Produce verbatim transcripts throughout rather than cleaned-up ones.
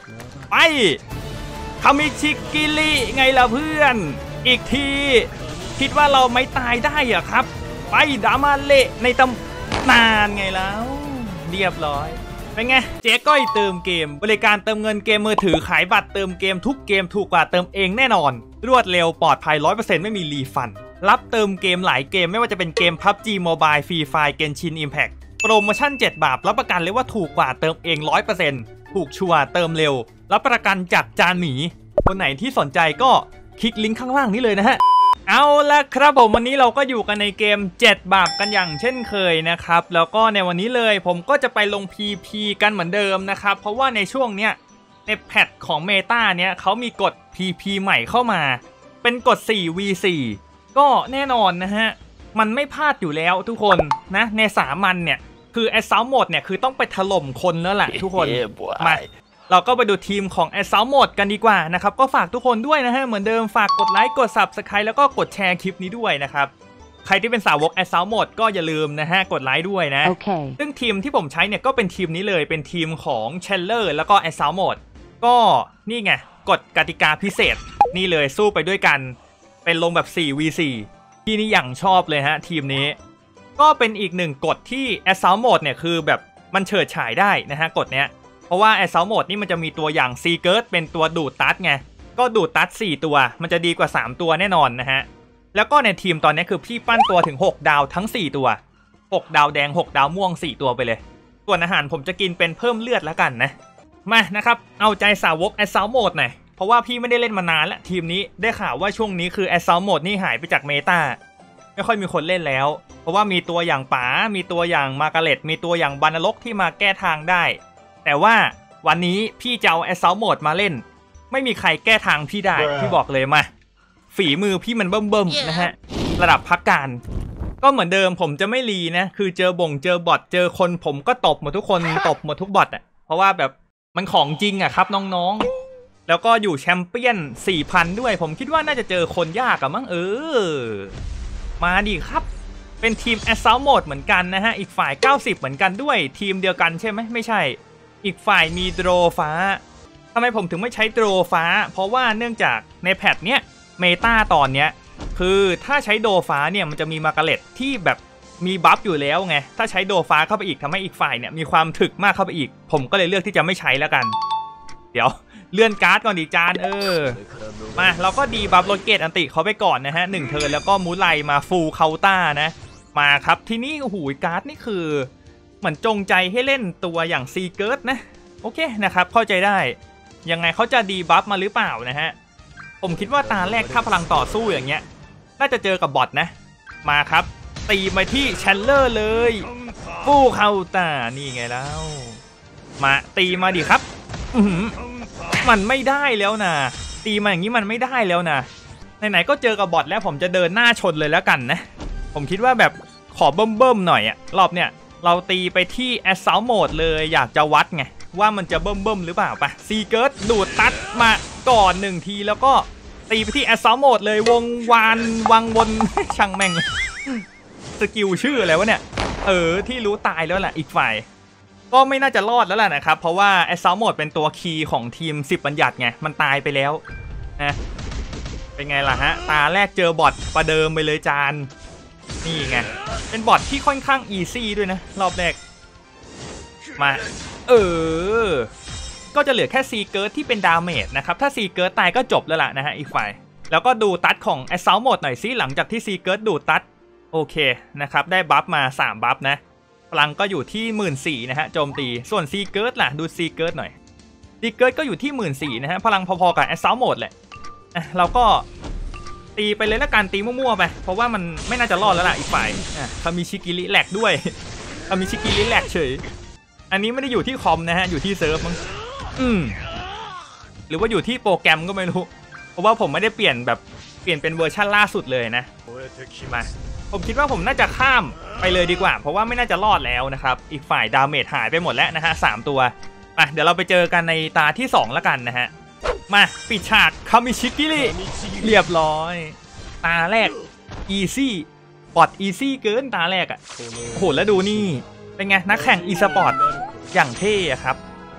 ไปคามิชิกิริไงล่ะเพื่อนอีกทีคิดว่าเราไม่ตายได้อะครับไปดามาเละในตำนานไงแล้วเรียบร้อยเป็นไงเจ๊ก้อยเติมเกมบริการเติมเงินเกมมือถือขายบัตรเติมเกมทุกเกมถูกกว่าเติมเองแน่นอนรวดเร็วปลอดภัย ร้อยเปอร์เซ็นต์ ไม่มีรีฟันรับเติมเกมหลายเกมไม่ว่าจะเป็นเกม พับจี Mobile Free Fire Genshin Impact โปรโมชั่นเจ็ดบาทรับประกันเลยว่าถูกกว่าเติมเอง ร้อยเปอร์เซ็นต์ ถูกชัวร์เติมเร็วรับประกันจากจานหมีคนไหนที่สนใจก็คลิกลิงก์ข้างล่างนี้เลยนะฮะเอาละครับผมวันนี้เราก็อยู่กันในเกมเจ็ดบาปกันอย่างเช่นเคยนะครับแล้วก็ในวันนี้เลยผมก็จะไปลง พี พี กันเหมือนเดิมนะครับเพราะว่าในช่วงเนี้ยในแพทของเมตาเนี้ยเขามีกฎ พี พี ใหม่เข้ามาเป็นกฎ สี่ วี สี่ ก็แน่นอนนะฮะมันไม่พลาดอยู่แล้วทุกคนนะในสามัญเนี่ยคือแอสซาวด์โหมดเนี่ยคือต้องไปถล่มคนแล้วแหละทุกคนมาเราก็ไปดูทีมของ Assault Mode กันดีกว่านะครับก็ฝากทุกคนด้วยนะฮะเหมือนเดิมฝากกดไลค์กด ซับสไครบ์ แล้วก็กดแชร์คลิปนี้ด้วยนะครับใครที่เป็นสาวก Assault Mode ก็อย่าลืมนะฮะกดไลค์ด้วยนะ okay. ซึ่งทีมที่ผมใช้เนี่ยก็เป็นทีมนี้เลยเป็นทีมของ Chandler แล้วก็ Assault Mode ก็นี่ไงกฎกติกาพิเศษนี่เลยสู้ไปด้วยกันเป็นลงแบบ สี่ วี สี่ ที่นี่อย่างชอบเลยฮะทีมนี้ก็เป็นอีกหนึ่งกฎที่ Assault Mode เนี่ยคือแบบมันเฉิดฉายได้นะฮะกฎเนี้ยเพราะว่า Assault Mode นี่มันจะมีตัวอย่าง ซี จี อี อาร์ ที เป็นตัวดูดตัดไงก็ดูดตัดสี่ตัวมันจะดีกว่าสามตัวแน่นอนนะฮะแล้วก็ในทีมตอนนี้คือพี่ปั้นตัวถึงหกดาวทั้งสี่ตัวหกดาวแดงหกดาวม่วงสี่ตัวไปเลยส่วนอาหารผมจะกินเป็นเพิ่มเลือดแล้วกันนะมานะครับเอาใจสาวก Assault Mode หน่อยเพราะว่าพี่ไม่ได้เล่นมานานแล้วทีมนี้ได้ข่าวว่าช่วงนี้คือ Assault Mode นี่หายไปจากเมตาไม่ค่อยมีคนเล่นแล้วเพราะว่ามีตัวอย่างป๋ามีตัวอย่างมาร์กาเร็ตมีตัวอย่างบรรลกที่มาแก้ทางได้แต่ว่าวันนี้พี่จะเอา Assault Mode มาเล่นไม่มีใครแก้ทางพี่ได้ พี่บอกเลยมาฝีมือพี่มันเบิ่มๆ yeah. นะฮะระดับพักการก็เหมือนเดิมผมจะไม่รีนะคือเจอบ่งเจอบอทเจอคนผมก็ตบหมดทุกคน ตบหมดทุกบอทอ่ะเพราะว่าแบบมันของจริงอ่ะครับน้องๆแล้วก็อยู่แชมเปี้ยน สี่พัน ด้วยผมคิดว่าน่าจะเจอคนยากอะมั้งเออมาดิครับเป็นทีม Assault Mode เหมือนกันนะฮะอีกฝ่ายเก้าสิบเหมือนกันด้วยทีมเดียวกันใช่ไหมไม่ใช่อีกฝ่ายมีโดรฟ้าทำไมผมถึงไม่ใช้โดรฟ้าเพราะว่าเนื่องจากในแพทเนี้ยเมตาตอนเนี้ยคือถ้าใช้โดฟ้าเนี่ยมันจะมีมาร์กาเร็ตที่แบบมีบัฟอยู่แล้วไงถ้าใช้โดฟ้าเข้าไปอีกทำให้อีกฝ่ายเนี่ยมีความถึกมากเข้าไปอีกผมก็เลยเลือกที่จะไม่ใช้แล้วกันเดี๋ยวเลื่อนการ์ดก่อนดีจานเออมาเราก็ดีบัฟลดเกตอันติเขาไปก่อนนะฮะหนึ่งเทิร์นแล้วก็มูไลมาฟูลเคาน์ต้านะมาครับที่นี่โอ้โหการ์ดนี่คือเหมือนจงใจให้เล่นตัวอย่าง ซี จี อี อาร์ ที นะโอเคนะครับเข้าใจได้ยังไงเขาจะดีบัฟมาหรือเปล่านะฮะผมคิดว่าตาแรกถ้าพลังต่อสู้อย่างเงี้ยน่าจะเจอกับบอทนะมาครับตีไปที่แชนเลอร์เลยฟูลเคาน์ต้านี่ไงแล้วมาตีมาดิครับมันไม่ได้แล้วนะตีมาอย่างนี้มันไม่ได้แล้วนะไหนๆก็เจอกับบอทแล้วผมจะเดินหน้าชนเลยแล้วกันนะผมคิดว่าแบบขอเบิ่มๆหน่อยอะรอบเนี้ยเราตีไปที่ Assault Mode เลยอยากจะวัดไงว่ามันจะเบิ่มๆหรือเปล่าปะซีเกิร์ตดูดตัดมาก่อนหนึ่งทีแล้วก็ตีไปที่ Assault Mode เลยวงวานวังวนช่างแม่งเลยสกิลชื่ออะไรวะเนี่ยเออที่รู้ตายแล้วแหละอีกฝ่ายก็ไม่น่าจะรอดแล้วแหละนะครับเพราะว่า Assault Mode เป็นตัวคีย์ของทีมสิบบัญญัติไงมันตายไปแล้วนะเป็นไงล่ะฮะตาแรกเจอบอทประเดิมไปเลยจานนี่ไงเป็นบอทที่ค่อนข้างอีซี่ด้วยนะรอบแรกมาเออก็จะเหลือแค่ซีเกิร์ตที่เป็นดาเมจนะครับถ้าซีเกิร์ตตายก็จบแล้วล่ะนะฮะอีกฝ่ายแล้วก็ดูตัดของ Assault Mode หน่อยซิหลังจากที่ซีเกิร์ตดูตัดโอเคนะครับได้บัฟมาสามบัฟนะพลังก็อยู่ที่ หนึ่งหมื่นสี่พัน นะฮะโจมตีส่วนซีเกิร์ตล่ะดูซีเกิร์ตหน่อยซีเกิร์ตก็อยู่ที่ หนึ่งหมื่นสี่พัน นะฮะพลังพอๆกับ Assault Mode แหละอ่ะเราก็ตีไปเลยละกันตีมั่วๆไปเพราะว่ามันไม่น่าจะรอดแล้วล่ะอีกฝ่ายอ่ะคามิชิกิริแหลกด้วยคามิชิกิริแหลกเฉยอันนี้ไม่ได้อยู่ที่คอมนะฮะอยู่ที่เซิร์ฟมั้งอืมหรือว่าอยู่ที่โปรแกรมก็ไม่รู้เพราะว่าผมไม่ได้เปลี่ยนแบบเปลี่ยนเป็นเวอร์ชันล่าสุดเลยนะมาผมคิดว่าผมน่าจะข้ามไปเลยดีกว่าเพราะว่าไม่น่าจะรอดแล้วนะครับอีกฝ่ายดาเมจหายไปหมดแล้วนะฮะสามตัวมาเดี๋ยวเราไปเจอกันในตาที่สองแล้วกันนะฮะมาปิดฉากคามิชิกิริเรียบร้อยตาแรกอีซี่บอทอีซี่เกินตาแรกอ่ะโอ้โหแล้วดูนี่เป็นไงนักแข่งอีสปอร์ตอย่างเท่ครับ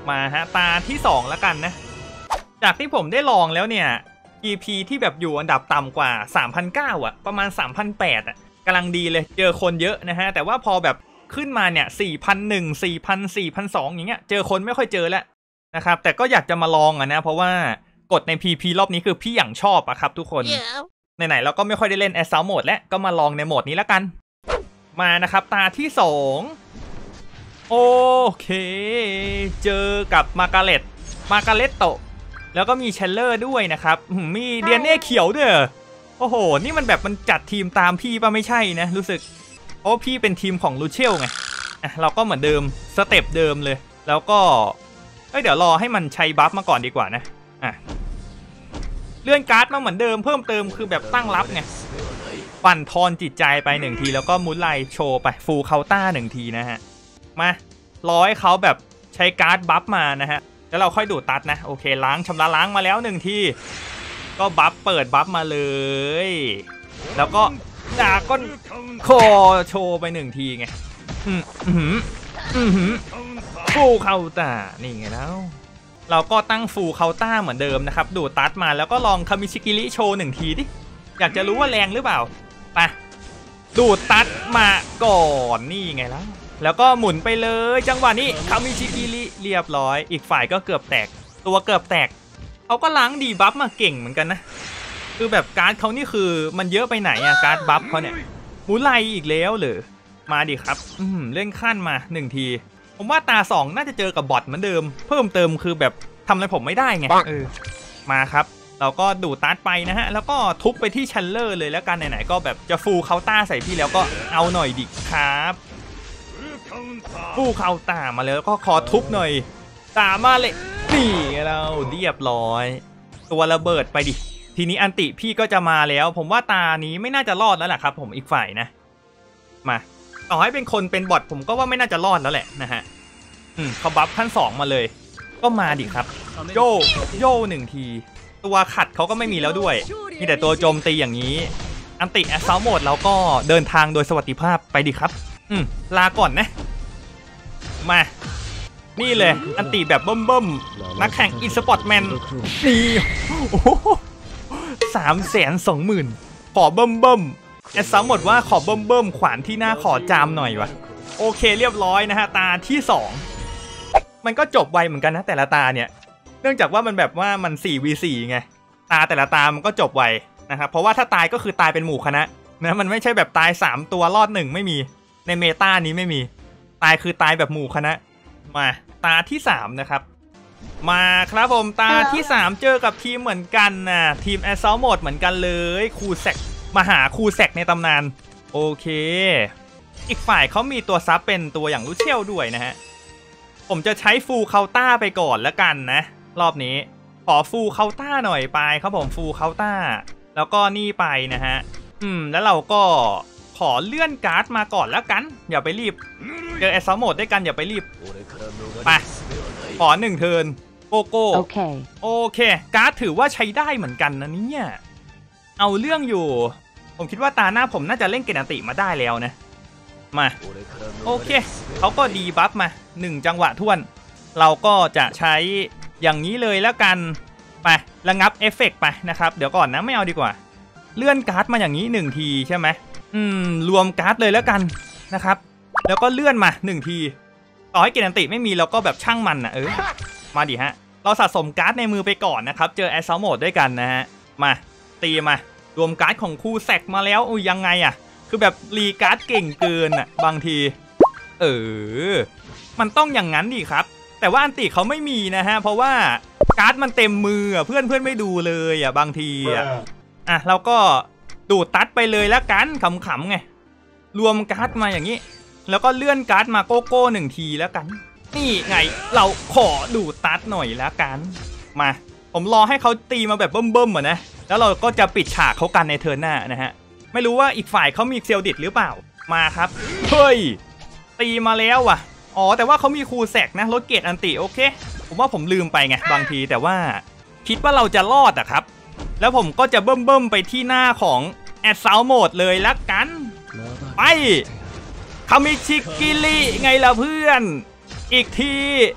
มาฮะตาที่สองแล้วกันนะจากที่ผมได้ลองแล้วเนี่ย อี พี ที่แบบอยู่อันดับต่ำกว่า สามพันเก้าร้อย อ่ะประมาณ สามพันแปดร้อย อ่ะกำลังดีเลยเจอคนเยอะนะฮะแต่ว่าพอแบบขึ้นมาเนี่ย สี่พันหนึ่ง สี่พัน สี่พันสองร้อย อย่างเงี้ยเจอคนไม่ค่อยเจอแล้วนะครับแต่ก็อยากจะมาลองอ่ะนะเพราะว่ากดใน พี พี รอบนี้คือพี่อย่างชอบอะครับทุกคน yeah. ไหนๆเราก็ไม่ค่อยได้เล่น Assault Mode แล้วก็มาลองในโหมดนี้แล้วกันมานะครับตาที่สองโอเคเจอกับมาร์กาเร็ตมาร์กาเร็ตโตแล้วก็มีเชลเลอร์ด้วยนะครับมีเดียนเน่เขียวด้วยโอ้โหนี่มันแบบมันจัดทีมตามพี่ป่ะไม่ใช่นะรู้สึกโอ้พี่เป็นทีมของลูเชลไงอ่ะเราก็เหมือนเดิมสเต็ปเดิมเลยแล้วก็เอ้ยเดี๋ยวรอให้มันใช้บัฟมาก่อนดีกว่านะอ่ะเลื่อนการ์ดมาเหมือนเดิมเพิ่มเติมคือแบบตั้งรับไงปั่นทอนจิตใจไปหนึ่งทีแล้วก็มุดไลโชว์ไปฟูลเคาน์ต้าหนึ่งทีนะฮะมารอให้เขาแบบใช้การ์ดบัฟมานะฮะแล้วเราค่อยดูดตัดนะโอเคล้างชำระล้างมาแล้วหนึ่งทีก็บัฟเปิดบัฟมาเลยแล้วก็ดาก้อนคอโชว์ไปหนึ่งทีไงอืมอืมอืมฟูลเคาน์ต้านี่ไงแล้วเราก็ตั้งฟูลเคาน์ต้าเหมือนเดิมนะครับดูดตัดมาแล้วก็ลองคามิชิกิริโชว์หนึ่งทีดิอยากจะรู้ว่าแรงหรือเปล่าไปดูดตัดมาก่อนนี่ไงแล้วแล้วก็หมุนไปเลยจังหวะนี้คามิชิกิริเรียบร้อยอีกฝ่ายก็เกือบแตกตัวเกือบแตกเขาก็ล้างดีบัฟมาเก่งเหมือนกันนะคือแบบการ์ดเขานี่คือมันเยอะไปไหนอะการ์ดบัฟเขาเนี่ยมูไลอีกแล้วหรือมาดิครับอืมเล่นขั้นมาหนึ่งทีผมว่าตาสองน่าจะเจอกับบอทเหมือนเดิมเพิ่มเติมคือแบบทำอะไรผมไม่ได้ไงเออมาครับเราก็ดูดตัดไปนะฮะแล้วก็ทุบไปที่ชันเลอร์เลยแล้วกันไหนๆก็แบบจะฟูลเคาน์ต้าใส่พี่แล้วก็เอาหน่อยดิครับฟูลเคาน์ต้ามาแล้วก็ขอทุบหน่อยตามาเลยนี่เราเรียบร้อยตัวระเบิดไปดิทีนี้อันติพี่ก็จะมาแล้วผมว่าตานี้ไม่น่าจะรอดแล้วแหละครับผมอีกฝ่ายนะมาต่อให้เป็นคนเป็นบอทผมก็ว่าไม่น่าจะรอดแล้วแหละนะฮะอืมเขาบัฟขั้นสองมาเลยก็มาดิครับโยโย่หนึ่งทีตัวขัดเขาก็ไม่มีแล้วด้วยมีแต่ตัวโจมตีอย่างนี้อันติแอสซาวโหมดแล้วก็เดินทางโดยสวัสดิภาพไปดิครับอืมลาก่อนนะมานี่เลยอันติแบบเบิ่มๆนักแข่งอีสปอร์ตแมนนี่โอ้สามแสนสองหมื่นขอเบิ่มๆแอสซาวโหมดว่าขอเบิ่มๆขวานที่หน้าขอจามหน่อยวะโอเคเรียบร้อยนะฮะตาที่สองมันก็จบไวเหมือนกันนะแต่ละตาเนี่ยเนื่องจากว่ามันแบบว่ามัน สี่ วี สี่ ไงตาแต่ละตามันก็จบไวนะครับเพราะว่าถ้าตายก็คือตายเป็นหมู่คณะนะมันไม่ใช่แบบตายสามตัวรอดหนึ่งไม่มีในเมตานี้ไม่มีตายคือตายแบบหมู่คณะมาตาที่สามนะครับมาครับผมตาที่สามเจอกับทีมเหมือนกันนะทีม Assault Mode เหมือนกันเลยคูแซกมาหาคูแซกในตำนานโอเคอีกฝ่ายเขามีตัวซับเป็นตัวอย่างลูเชลด้วยนะฮะผมจะใช้ฟูลเคาน์ต้าไปก่อนแล้วกันนะรอบนี้ขอฟูลเคาน์ต้าหน่อยไปครับผมฟูลเคาน์ต้าแล้วก็นี่ไปนะฮะอืมแล้วเราก็ขอเลื่อนการ์ดมาก่อนแล้วกันอย่าไปรีบเจอแอสซาวโหมดด้วยกันอย่าไปรีบไปขอหนึ่งเทิร์นโกโก้โอเคโอเคการ์ดถือว่าใช้ได้เหมือนกันนะเนี่ยเอาเรื่องอยู่ผมคิดว่าตาหน้าผมน่าจะเล่นเกณฑ์อันติมาได้แล้วนะมาโอเคเขาก็ดีบัฟมาหนึ่งจังหวะท่วนเราก็จะใช้อย่างนี้เลยแล้วกันไประงับเอฟเฟกต์ไปนะครับเดี๋ยวก่อนนะไม่เอาดีกว่าเลื่อนการ์ดมาอย่างนี้หนึ่งทีใช่ไหมอืมรวมการ์ดเลยแล้วกันนะครับแล้วก็เลื่อนมาหนึ่งทีต่อให้เกณฑ์อันติไม่มีเราก็แบบช่างมันนะเออมาดิฮะเราสะสมการ์ดในมือไปก่อนนะครับเจอแอสซาวโหมดด้วยกันนะฮะมาตีมารวมการ์ดของคูแซกมาแล้วอุ้ยยังไงอะคือแบบรีการ์ดเก่งเกินอ่ะบางทีเออมันต้องอย่างนั้นดิครับแต่ว่าอันติเขาไม่มีนะฮะเพราะว่าการ์ดมันเต็มมือเพื่อนเพื่อนไม่ดูเลยอ่ะบางทีอ่ะอ่ะเราก็ดูดตัดไปเลยแล้วกันขำๆไงรวมการ์ดมาอย่างนี้แล้วก็เลื่อนการ์ดมาโกโก้หนึ่งทีแล้วกันนี่ไงเราขอดูดตัดหน่อยแล้วกันมาผมรอให้เขาตีมาแบบเบิ่มๆอ่ะนะแล้วเราก็จะปิดฉากเขากันในเทิร์นหน้านะฮะไม่รู้ว่าอีกฝ่ายเขามีเซลดิตหรือเปล่ามาครับเฮ้ยตีมาแล้วว่ะอ๋อแต่ว่าเขามีคูแซกนะลดเกรดอันติโอเคผมว่าผมลืมไปไงบางทีแต่ว่าคิดว่าเราจะรอดอะครับแล้วผมก็จะเบิ่มเบิ่มไปที่หน้าของแอดซาวโหมดเลยละกันไปคามิชิกิริไงล่ะเพื่อนอีกที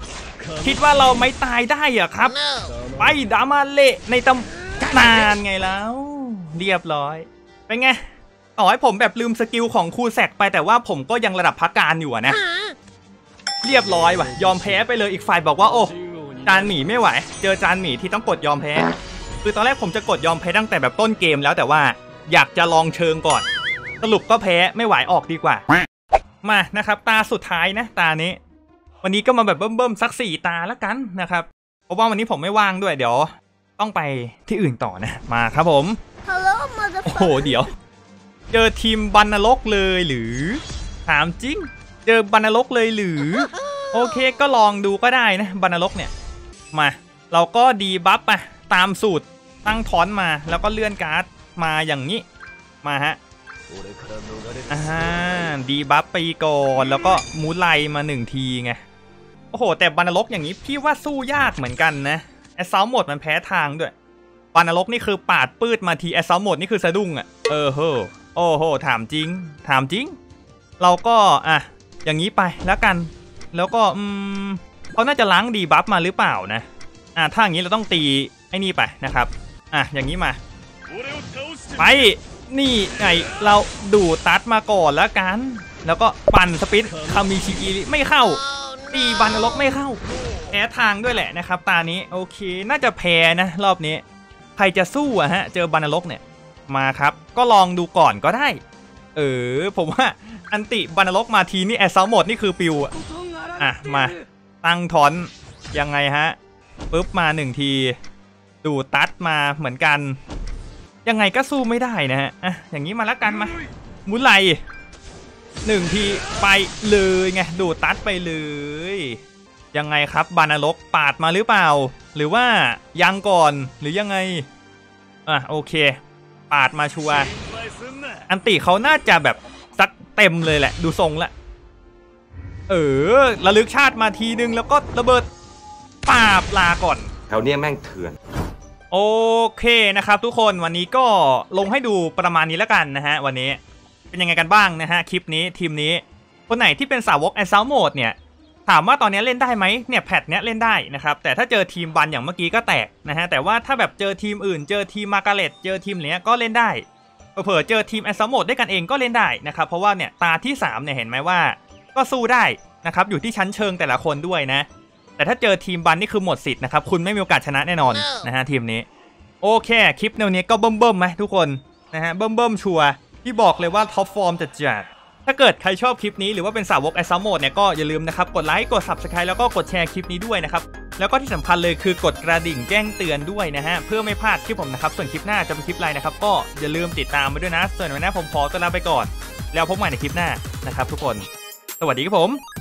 คิดว่าเราไม่ตายได้เหรอครับไปดามาเละในตำนานไงแล้วเรียบร้อยเป็นไงต่อให้ผมแบบลืมสกิลของคูแซกไปแต่ว่าผมก็ยังระดับพักการอยู่นะเรียบร้อยว่ะยอมแพ้ไปเลยอีกฝ่ายบอกว่าโอ้จานหมีไม่ไหวเจอจานหมีที่ต้องกดยอมแพ้คือตอนแรกผมจะกดยอมแพ้ตั้งแต่แบบต้นเกมแล้วแต่ว่าอยากจะลองเชิงก่อนสรุปก็แพ้ไม่ไหวออกดีกว่ามานะครับตาสุดท้ายนะตานี้วันนี้ก็มาแบบเบิ่มๆสักสี่ตาแล้วกันนะครับเพราะว่าวันนี้ผมไม่ว่างด้วยเดี๋ยวต้องไปที่อื่นต่อนะมาครับผม Hello, โอ้โหเดี๋ยวเจอทีมบรรณรกเลยหรือถามจริงเจอบรรณรกเลยหรือโอเคก็ลองดูก็ได้นะบรรณรกเนี่ยมาเราก็ดีบัฟไปตามสูตรตั้งทอนมาแล้วก็เลื่อนการ์ดมาอย่างนี้มาฮะอ่าดีบัฟไปก่อนแล้วก็มูไลมาหนึ่งทีไงโอ้โหแต่บรรณรกอย่างนี้พี่ว่าสู้ยากเหมือนกันนะแอสซอลหมดมันแพ้ทางด้วยบรรณรกนี่คือปาดปืดมาทีแอสซอลหมดนี่คือสะดุ้งอ่ะเออโหโอ้โหถามจริงถามจริงเราก็อ่ะอย่างนี้ไปแล้วกันแล้วก็อืมเขาน่าจะล้างดีบัฟมาหรือเปล่านะอ่ะถ้าอย่างนี้เราต้องตีไอ้นี่ไปนะครับอ่ะอย่างนี้มาไปนี่ไงเราดูตัดมาก่อนแล้วกันแล้วก็ปั่นสปิดคามิชิกิไม่เข้าตีบรรณรกไม่เข้าแพ้ทางด้วยแหละนะครับตานี้โอเคน่าจะแพ้นะรอบนี้ใครจะสู้อะฮะเจอบรรณรกเนี่ยมาครับก็ลองดูก่อนก็ได้เออผมว่าอันติบรรณรกมาทีนี่แอสซัลหมดนี่คือปิวอะอ่ะมาตั้งถอนยังไงฮะปุ๊บมาหนึ่งทีดูตัดมาเหมือนกันยังไงก็สู้ไม่ได้นะฮะอ่ะอย่างนี้มาแล้วกันมามุนไหลหนึ่งทีไปเลยไงดูตัดไปเลยยังไงครับบรรณรกปาดมาหรือเปล่าหรือว่ายังก่อนหรือยังไงอ่ะโอเคปาดมาชัวร์อันติเขาน่าจะแบบสักเต็มเลยแหละดูทรงละเออระลึกชาติมาทีนึงแล้วก็ระเบิดปาบลาก่อนแถวเนี้ยแม่งเถื่อนโอเคนะครับทุกคนวันนี้ก็ลงให้ดูประมาณนี้แล้วกันนะฮะวันนี้เป็นยังไงกันบ้างนะฮะคลิปนี้ทีมนี้คนไหนที่เป็นสาวกแอสซัลโหมดเนี่ยถามว่าตอนนี้เล่นได้ไหมเนี่ยแพทเนี้ยเล่นได้นะครับแต่ถ้าเจอทีมบันอย่างเมื่อกี้ก็แตกนะฮะแต่ว่าถ้าแบบเจอทีมอื่นเจอทีมมาร์กาเร็ตเจอทีมเนี้ยก็เล่นได้เผลอเจอทีมแอสซัลโหมดด้วยกันเองก็เล่นได้นะครับเพราะว่าเนี่ยตาที่สามเนี่ยเห็นไหมว่าก็สู้ได้นะครับอยู่ที่ชั้นเชิงแต่ละคนด้วยนะแต่ถ้าเจอทีมบันนี่คือหมดสิทธิ์นะครับคุณไม่มีโอกาสชนะแน่นอนนะฮะทีมนี้โอเคคลิปแนวนี้ก็เบิ่มเบิ่มไหมทุกคนนะฮะเบิ่มเบิ่มชัวร์ที่บอกเลยว่าท็อปฟอร์มจัดจัดถ้าเกิดใครชอบคลิปนี้หรือว่าเป็นสาวกแอสซัลโหมดเนี่ยก็อย่าลืมนะครับกดไลค์กด ซับสไครบ์ แล้วก็กดแชร์คลิปนี้ด้วยนะครับแล้วก็ที่สำคัญเลยคือกดกระดิ่งแจ้งเตือนด้วยนะฮะเพื่อไม่พลาดคลิปผมนะครับส่วนคลิปหน้าจะเป็นคลิปอะไรนะครับก็อย่าลืมติดตามไปด้วยนะส่วนวันนี้ผมขอตัวลาไปก่อนแล้วพบใหม่ในคลิปหน้านะครับทุกคนสวัสดีครับผม